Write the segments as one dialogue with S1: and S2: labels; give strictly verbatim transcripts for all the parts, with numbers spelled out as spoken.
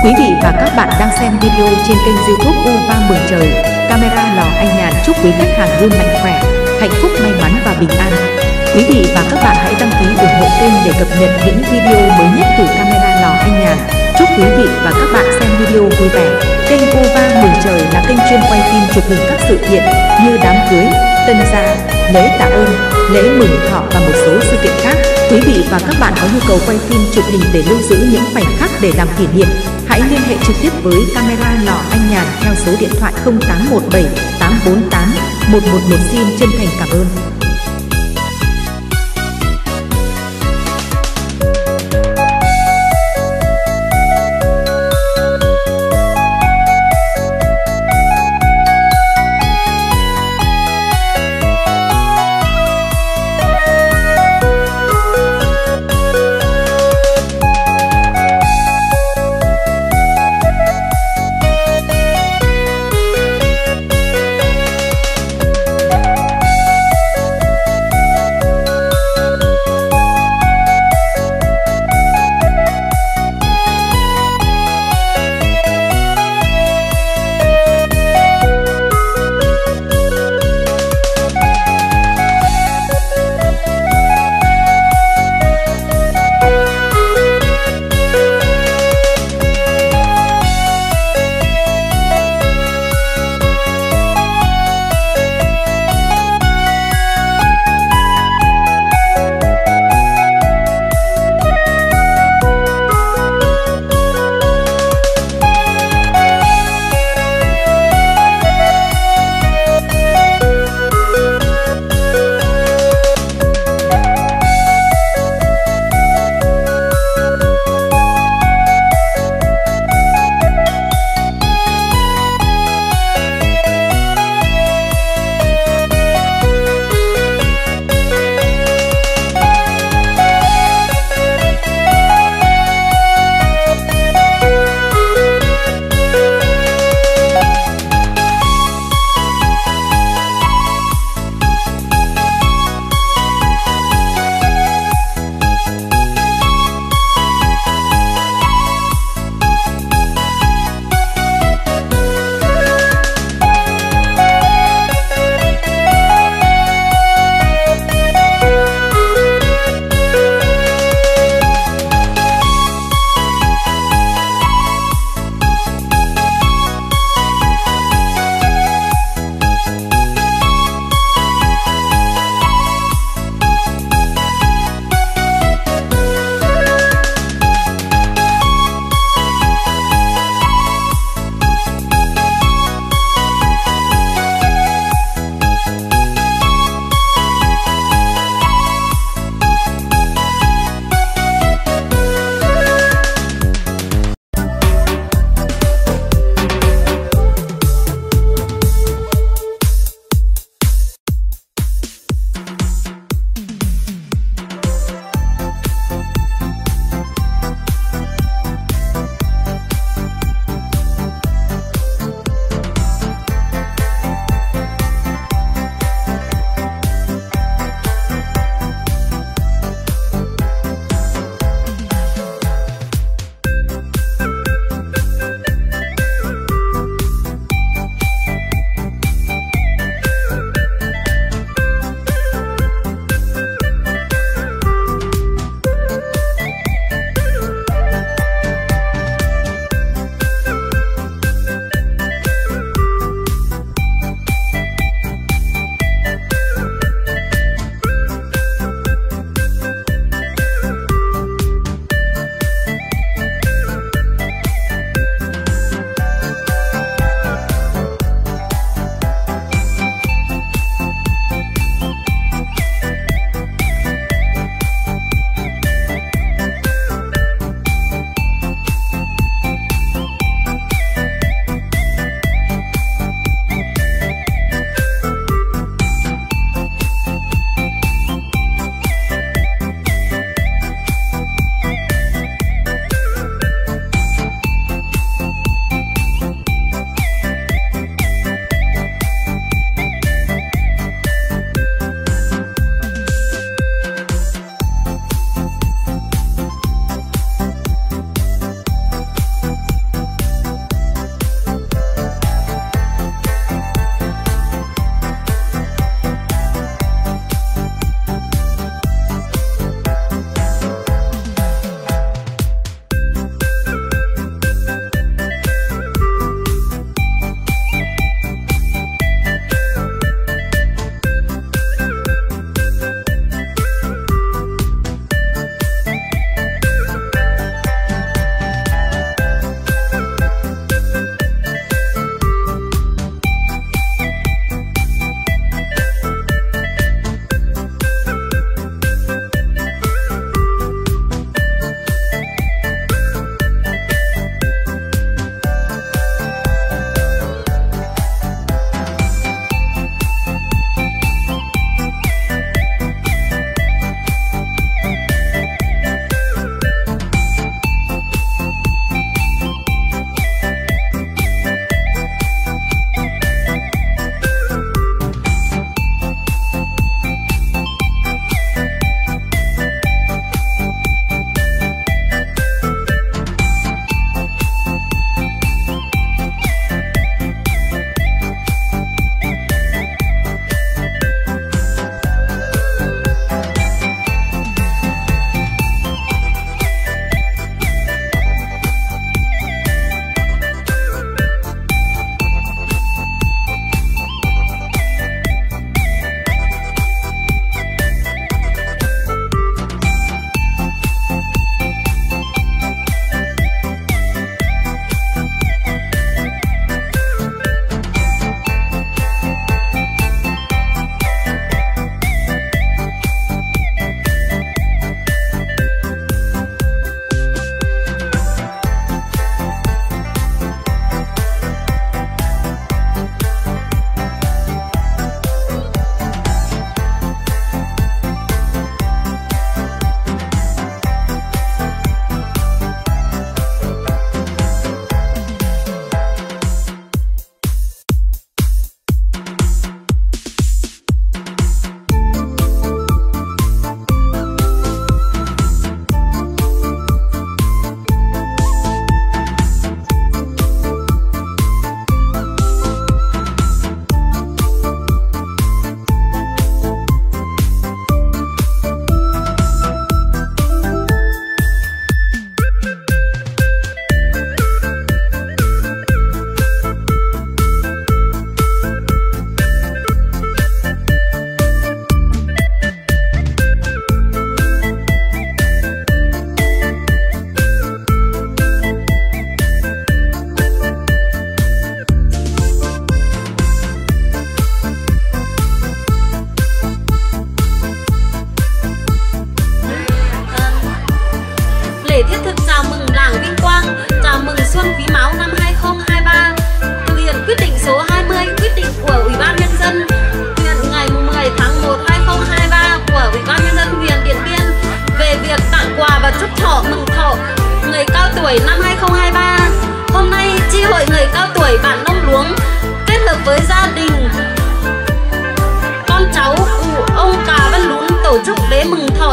S1: Quý vị và các bạn đang xem video trên kênh YouTube u vang Mường Trời, camera lò anh Nhàn. Chúc quý khách hàng luôn mạnh khỏe, hạnh phúc, may mắn và bình an. Quý vị và các bạn hãy đăng ký ủng hộ kênh để cập nhật những video mới nhất từ camera lò anh Nhàn. Chúc quý vị và các bạn xem video vui vẻ. Kênh u vang Mường Trời là kênh chuyên quay phim chụp hình các sự kiện như đám cưới, tân gia, lễ tạ ơn, lễ mừng thọ và một số sự kiện khác. Quý vị và các bạn có nhu cầu quay phim chụp hình để lưu giữ những khoảnh khắc để làm kỷ niệm, hãy liên hệ trực tiếp với camera lò anh Nhàn theo số điện thoại không tám một bảy tám bốn tám một một một. Xin chân thành cảm ơn.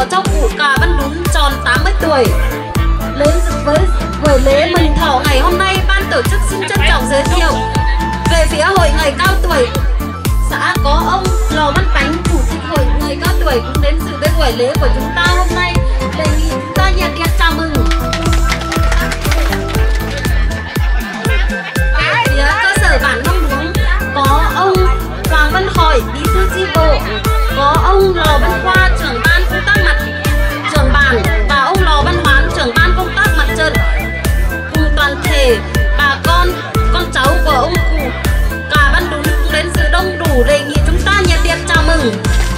S2: có cháu cụ Cà Văn Đún tròn tám mươi tuổi. Đến với buổi lễ mừng thọ ngày hôm nay, ban tổ chức xin trân trọng giới thiệu về phía hội người cao tuổi xã có ông Lò Văn Tánh, chủ tịch hội người cao tuổi cũng đến dự với buổi lễ của chúng ta hôm nay. Đề nghị chúng ta nhiệt liệt chào mừng. Về phía cơ sở bản Nông Luống có ông Hoàng Văn Hỏi, bí thư chi bộ, có ông Lò Văn Khoa, trưởng ban công tác mặt trưởng bản, và ông Lò Văn Hoán, trưởng ban công tác mặt trận, cùng toàn thể bà con con cháu của ông cụ Cà Văn Đún cũng đến dự đông đủ. Đề nghị chúng ta nhiệt liệt chào mừng.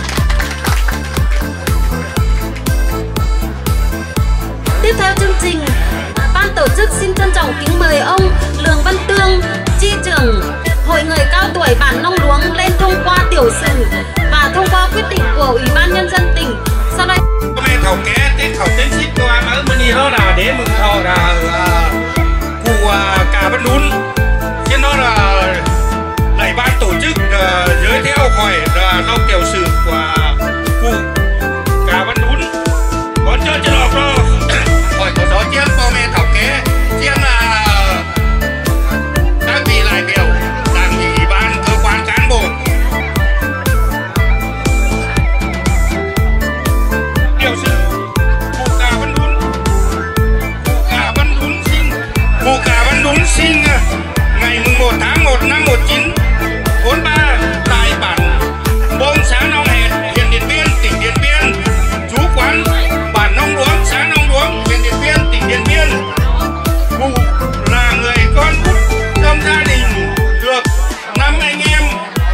S2: Tiếp theo chương trình, ban tổ chức xin trân trọng kính mời ông Lường Văn Tương, chi trưởng hội người cao tuổi bản Nông Luống lên thông qua tiểu sử và thông qua quyết định của Ủy ban Nhân dân tỉnh. Sau đây
S3: mẹ thầu ké tết thầu tết xích qua ở bên đó là để mừng thọ là cụ Cà Văn Đún, chứ nó là lại ban tổ chức giới thiệu hỏi là lâu tiểu sử của cụ Cà Văn Đún. Còn cho cho nó hỏi có gió chiên po mẹ thầu ké chiên là các vị đại biểu đảng ủy ban cơ quan cán bộ tiểu sử cụ Cà Văn Đún. Cụ Cà Văn Đún sinh cụ Cà Văn Đún sinh ngày mùng một tháng một năm một nghìn chín trăm bốn mươi ba tại bản Bông, xã Nong Hẹt, huyện Điện Biên, tỉnh Điện Biên. Chú quán bản Nông Luống, xã Nông Luống, huyện Điện Biên, tỉnh Điện Biên. Cụ là người con út trong gia đình, được năm anh em.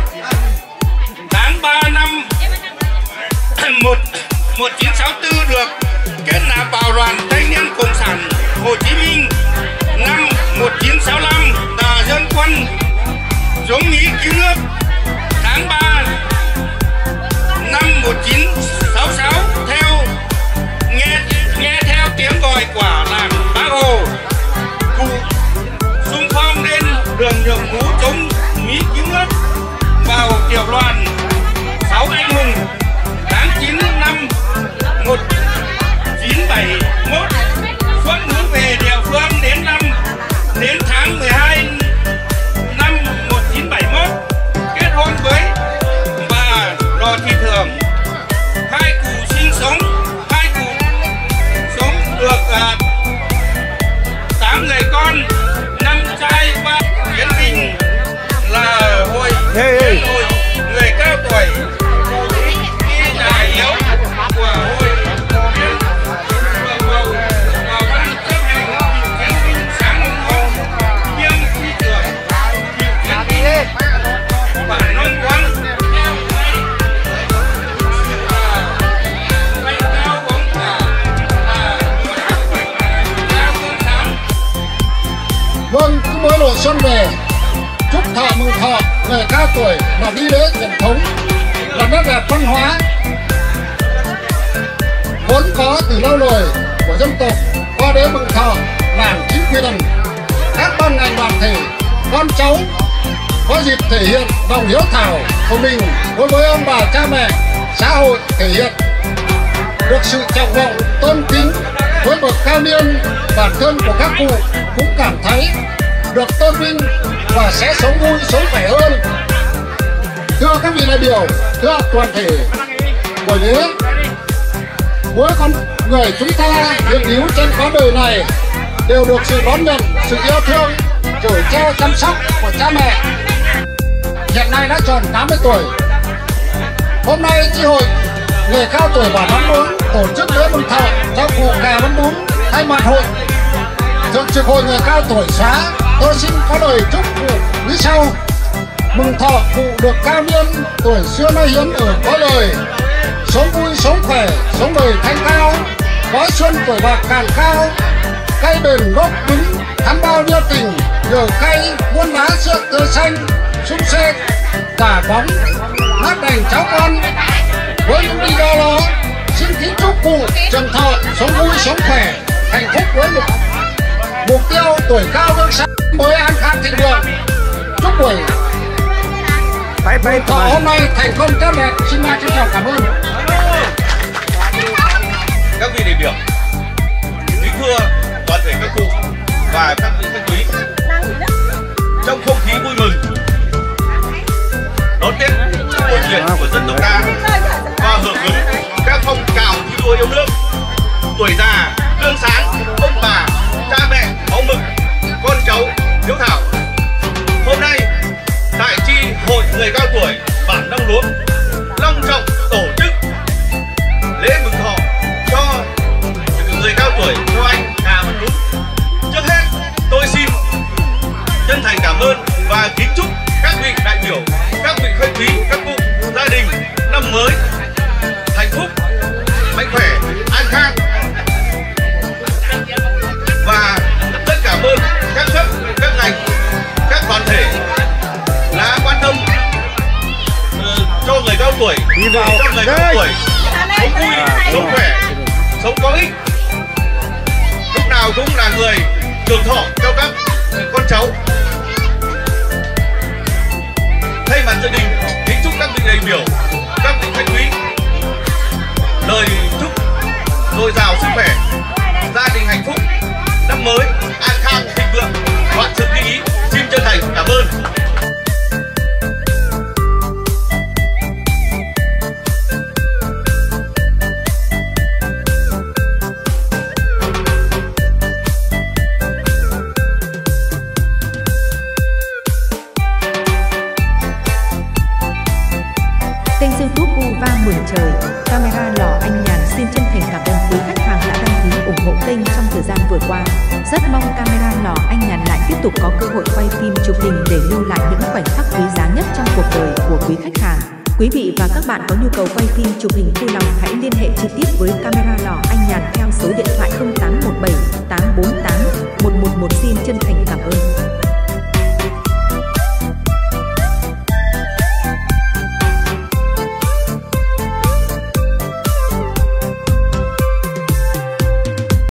S3: Tháng ba năm một nghìn chín trăm sáu mươi tư được kết nạp vào đoàn Thanh niên Cộng sản Hồ Chí Minh. Năm một nghìn chín trăm sáu mươi lăm là dân quân chống Mỹ cứu nước. Tháng ba năm một nghìn chín trăm sáu mươi sáu theo nghe nghe theo tiếng gọi của làng Bác Hồ, cụ xung phong lên đường nhập ngũ chống Mỹ cứu nước vào tiểu đoàn sáu anh hùng. Tháng chín năm một nghìn chín trăm bảy mươi mốt xuất ngũ về địa phương. Đến năm đến tháng mười hai năm một nghìn chín trăm bảy mươi mốt kết hôn với bà Lò Thị Thường. Hai cụ sinh sống hai cụ sống được uh, tám người con, năm trai ba Kiến Bình là hội hey. hội người cao tuổi đại yếu của hội viên bầu vào ban chấp hành Kiến Bình sáng mùng một kiêm chi trưởng Kiến Bình bản Nông Luống.
S4: Vâng, cứ mỗi độ xuân về, chúc thọ mừng thọ người cao tuổi là nghi lễ truyền thống, là nét đẹp văn hóa vốn có từ lâu đời của dân tộc. Qua đêm mừng thọ, làng chính quyền, các ban ngành đoàn thể, con cháu có dịp thể hiện lòng hiếu thảo của mình đối với ông bà cha mẹ, xã hội thể hiện được sự trọng vọng tôn kính với bậc cao niên. Bản thân của các cụ cũng cảm thấy được tôn vinh và sẽ sống vui sống khỏe hơn. Thưa các vị đại biểu, thưa toàn thể buổi lễ, mỗi con người chúng ta hiện hữu trên cõi đời này đều được sự đón nhận, sự yêu thương, chở che chăm sóc của cha mẹ. Hiện nay đã tròn tám mươi tuổi. Hôm nay chi hội người cao tuổi bản Nông Luống tổ chức lễ mừng thọ cho cụ Cà Văn Đún. Thay mặt hội thường trực hội người cao tuổi xã, tôi xin có lời chúc cụ như sau: mừng thọ cụ được cao niên, tuổi xưa nay hiến ở cõi đời, sống vui sống khỏe, sống đời thanh cao, có xuân tuổi bạc càng cao, cây bền gốc vững, thắm bao nhiêu tình, nhờ cây muôn lá xưa tươi xanh, sung xe cả bóng hát đành cháu con. Với những lý do đó, xin kính chúc cụ trường thọ, sống vui sống khỏe, hạnh phúc với một mục tiêu tuổi cao gương sáng, mới an khang thịnh vượng. Chúc buổi thọ hôm nay thành công tốt đẹp. Xin trân trọng cảm ơn.
S5: các vị đại biểu, kính thưa toàn thể các cụ và các vị khách quý, trong không khí vui mừng đón Tết cổ truyền của dân tộc ta và hưởng ứng các phong trào thi đua yêu nước, tuổi già gương sáng, ông bà, cha mẹ máu mực, con cháu hiếu thảo. Hôm nay tại chi hội người cao tuổi bản Nong Luống long trọng tổ chức lễ mừng thọ cho người cao tuổi, cho anh Hà Văn Lún. Trước hết tôi xin chân thành cảm ơn và kính chúc các vị đại biểu, các vị khách quý, các cụ, gia đình năm mới hạnh phúc, mạnh khỏe, an khang. Và rất cảm ơn các cấp, các ngành, các đoàn thể đã quan tâm uh, cho người cao tuổi, cho người cao tuổi sống vui, sống khỏe, sống có ích, lúc nào cũng là người trường thọ cho các con cháu. Thay mặt gia đình, kính chúc các vị đại biểu, các vị khách quý lời chúc dồi dào sức khỏe, gia đình hạnh phúc, năm mới an khang thịnh vượng, vạn sự như ý. Xin chân thành cảm ơn.
S1: Kênh YouTube U Vang Mừng Trời, camera lò anh Nhàn xin chân thành cảm ơn quý khách hàng đã đăng ký ủng hộ kênh trong thời gian vừa qua. Rất mong camera lò anh Nhàn lại tiếp tục có cơ hội quay phim chụp hình để lưu lại những khoảnh khắc quý giá nhất trong cuộc đời của quý khách hàng. Quý vị và các bạn có nhu cầu quay phim chụp hình vui lòng hãy liên hệ trực tiếp với camera lò anh Nhàn theo số điện thoại không tám một bảy tám bốn tám một một một. Xin chân thành cảm ơn.